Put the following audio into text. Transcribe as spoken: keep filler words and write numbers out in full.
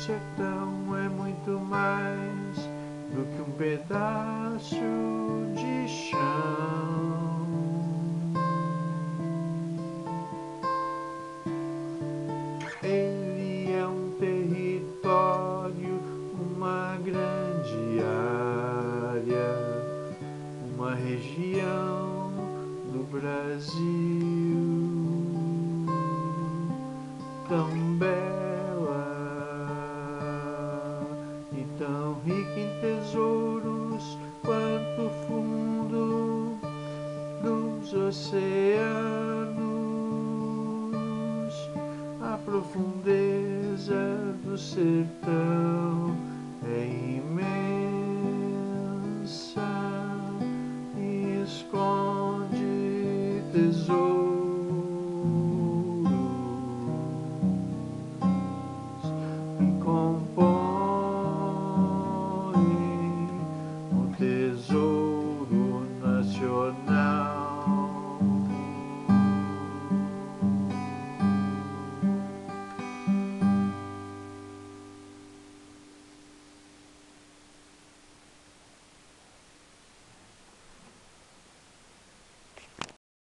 sertão é muito mais do que um pedaço de chão. Ele é um território, uma grande área, uma região do Brasil tão bela e tão rica em tesouros quanto o fundo dos oceanos, a profundeza do sertão.